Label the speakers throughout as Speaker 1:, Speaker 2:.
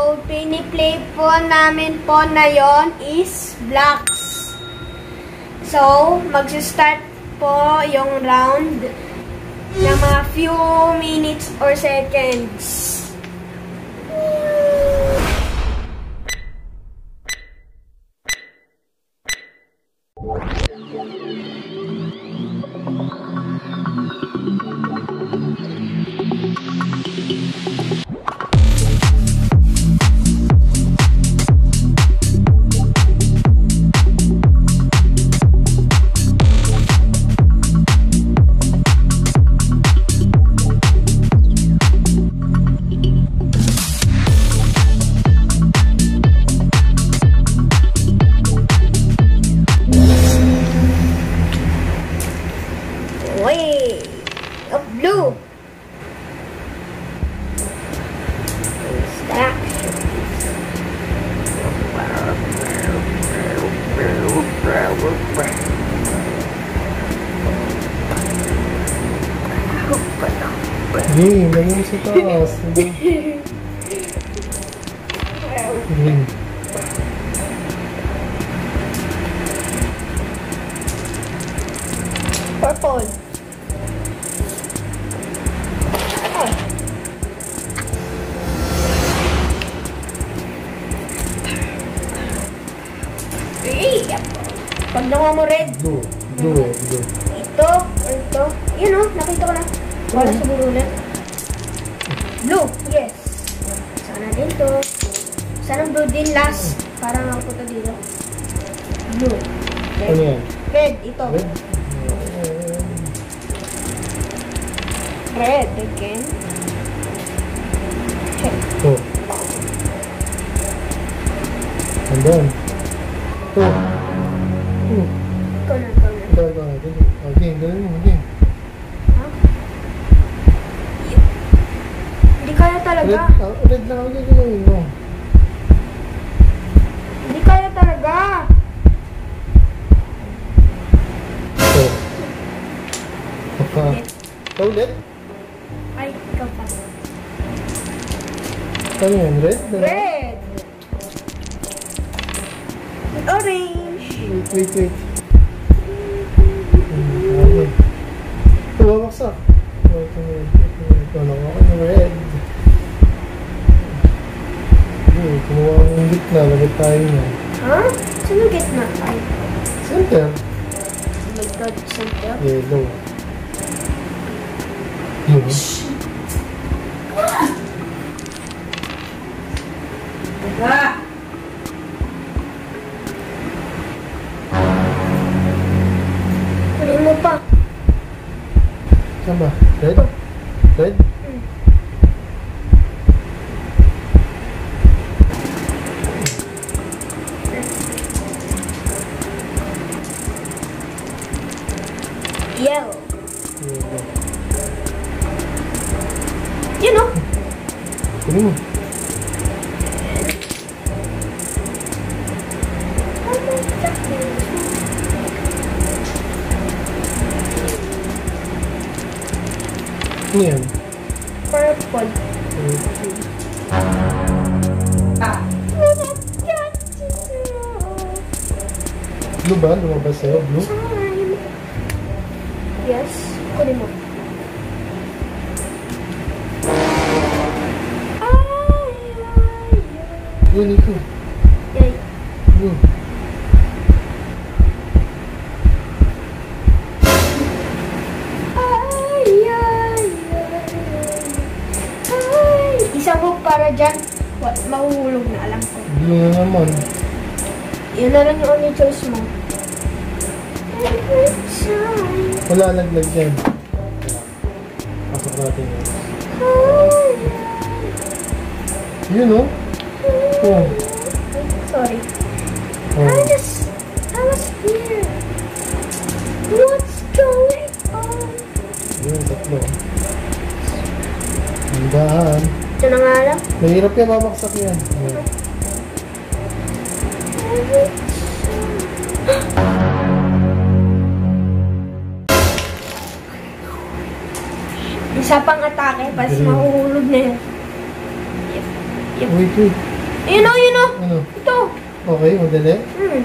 Speaker 1: piniplay po namin po na yon is blocks. So, mag-start po yung round na mga few minutes or seconds. Blue.
Speaker 2: Green, lagyan mo sa taas. Green.
Speaker 1: Purple. Pag nakuha mo red.
Speaker 2: Blue. Blue.
Speaker 1: Ito. Or ito. Yun o. Nakita ko na. Wala sa burulan. Blue. Yes. Sana din to. Sana blue din last. Para makapunta dito. Blue. Red.
Speaker 2: Ano yan?
Speaker 1: Red. Ito.
Speaker 2: Red.
Speaker 1: Red again.
Speaker 2: Ito. Andun. Ito.
Speaker 1: Ikaw na.
Speaker 2: Okay, galing mo. Okay.
Speaker 1: Ha? Hindi kaya talaga.
Speaker 2: Red lang ako gagawin mo.
Speaker 1: Hindi kaya talaga.
Speaker 2: Ito. Ito ulit?
Speaker 1: Ay, ikaw pa.
Speaker 2: Ano yan? Red?
Speaker 1: Red. Orange.
Speaker 2: Wait. Ito, wamaksak. Ito, nakuha ng red. Kumuha ng gitna. Lagay tayo na.
Speaker 1: Ha? Saan yung gitna? Ay.
Speaker 2: Center.
Speaker 1: Oh my God, center.
Speaker 2: Yellow. Yun.
Speaker 1: Diba? Kunin mo pa.
Speaker 2: Saan ba? Red? Red?
Speaker 1: Yellow. Yun o.
Speaker 2: Kunin mo. Ano yan?
Speaker 1: Purple.
Speaker 2: Blue ba? Lumabas sa'yo? Blue?
Speaker 1: Yes. Kunin mo.
Speaker 2: Yun, ito.
Speaker 1: Yay.
Speaker 2: Blue.
Speaker 1: Isang hook para dyan. Mahuhulog na, alam ko.
Speaker 2: Blue na naman.
Speaker 1: Yun na lang yung only choice mo.
Speaker 2: Wala laglag yan. Pasok natin yan. Yun o. Oh.
Speaker 1: Sorry.
Speaker 2: Oh.
Speaker 1: I was here. What's going on?
Speaker 2: Yun, tatlo. Handahan.
Speaker 1: Ito na nga lang.
Speaker 2: Mahirap yan, mamaksak yan. Yun.
Speaker 1: Isa pang atake, pas mahuhulog na yun.
Speaker 2: Wait.
Speaker 1: Yun o, yun o.
Speaker 2: Ano?
Speaker 1: Ito.
Speaker 2: Okay, madali.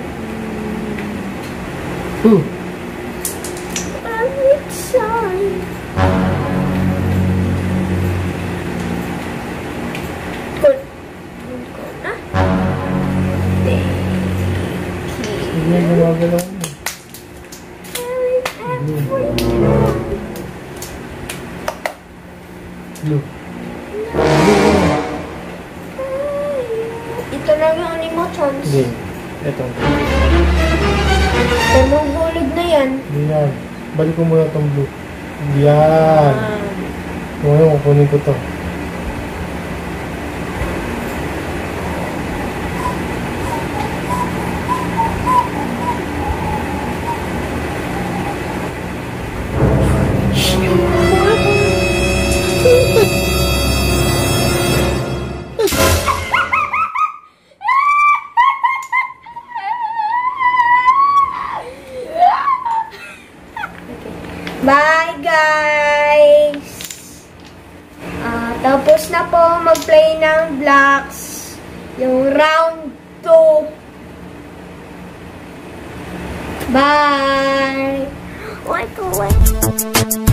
Speaker 1: I'm excited. Cool.
Speaker 2: Hindi na gumagalaw mo. Blue.
Speaker 1: Ito lang yung animations.
Speaker 2: Hindi. Ito.
Speaker 1: Tumuhulog na yan.
Speaker 2: Hindi yan. Balik ko muna itong blue. Yan. Ngayon, kukunin ko to.
Speaker 1: Bye, guys! Tapos na po mag-play ng blocks. Yung round 2. Bye! Wait.